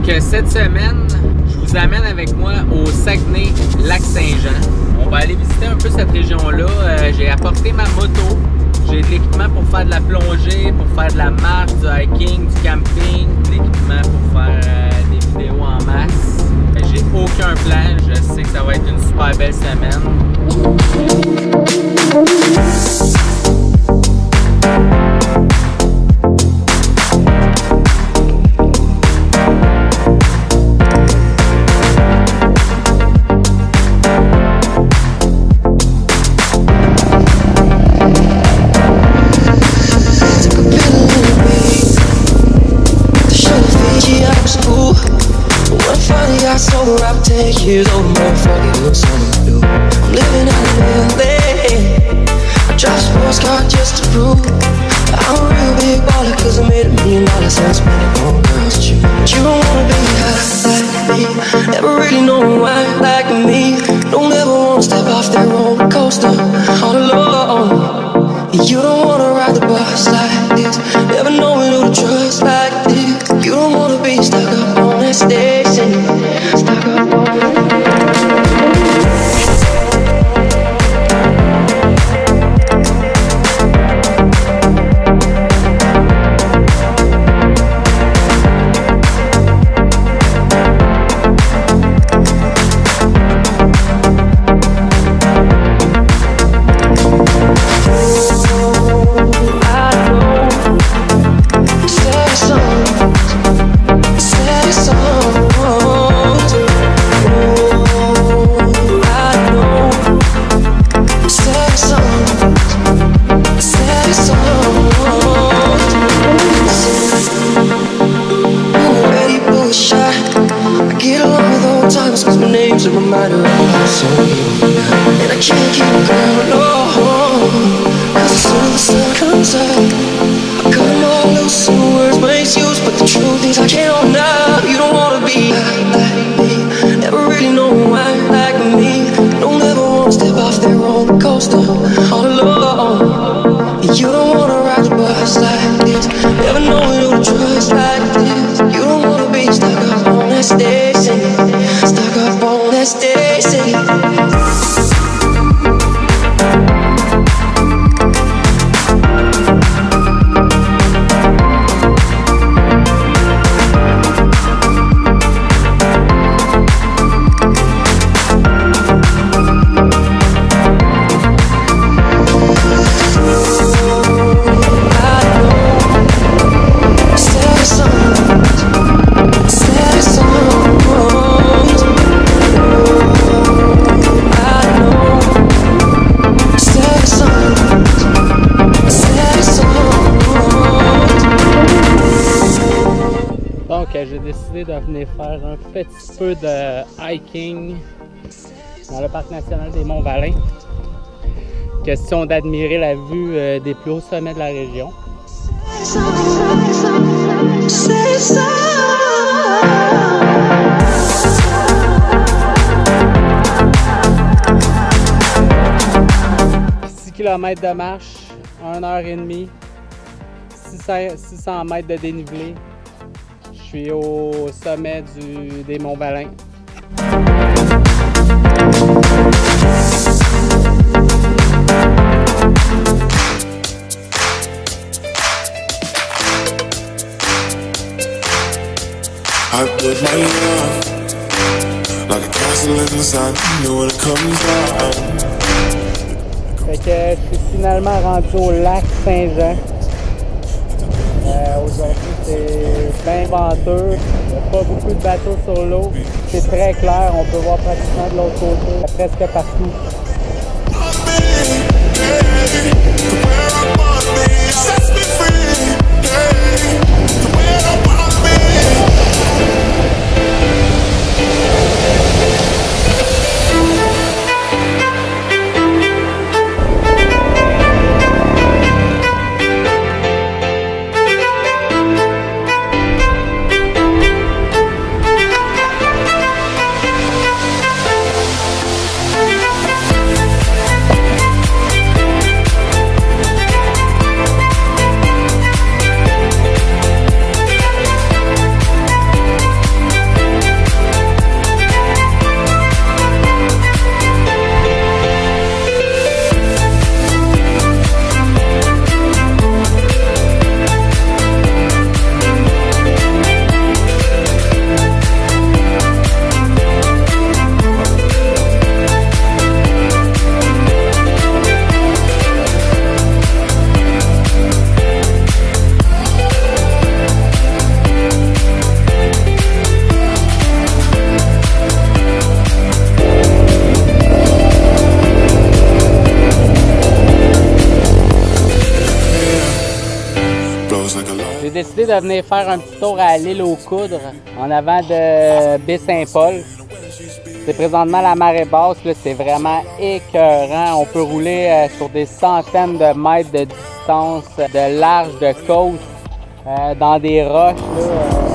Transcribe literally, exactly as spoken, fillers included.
Donc cette semaine, je vous amène avec moi au Saguenay-Lac-Saint-Jean. On va aller visiter un peu cette région-là. Euh, j'ai apporté ma moto. J'ai de l'équipement pour faire de la plongée, pour faire de la marche, du hiking, du camping, de l'équipement pour faire euh, des vidéos en masse. J'ai aucun plan. Je sais que ça va être une super belle semaine. Ten years old, motherfucker, look something new. I'm living out in L A. I drive a sports car just to prove I'm a real big baller, cause I made a million dollars and spent it on girls with you. But you don't wanna be high like me, never really know why like me. Don't ever wanna step off that roller coaster all alone. You don't wanna ride the bus like this, never knowing who to trust like this. You don't wanna be stuck up on that station, stuck up on a reminder of how so you and I can't keep it going, no. Cause as soon as the sun comes up, I cut them all loose and the words makes use. But the truth is I can't hold up. You don't wanna be like me, never really know why like me. Don't ever wanna step off that roller coaster all alone. You don't wanna ride the bus like this, never knowing who to trust like this. You don't wanna be stuck up on that station, stuck up on that station. Donc j'ai décidé de venir faire un petit peu de hiking dans le parc national des Monts-Valin. Question d'admirer la vue euh, des plus hauts sommets de la région. six kilomètres de marche, une heure et demie, six cents mètres de dénivelé. Je suis au sommet du, des Monts-Valin. I put my love like a castle in the sun, you know when it comes down. Fait que je suis finalement rendu au lac Saint-Jean. Euh, Aujourd'hui c'est bien venteux, il n'y a pas beaucoup de bateaux sur l'eau, c'est très clair, on peut voir pratiquement de l'autre côté, presque partout. décidé de venir faire un petit tour à l'île aux Coudres, en avant de Baie-Saint-Paul. C'est présentement la marée basse, c'est vraiment écœurant. On peut rouler euh, sur des centaines de mètres de distance, de large, de côte, euh, dans des roches. Là, euh,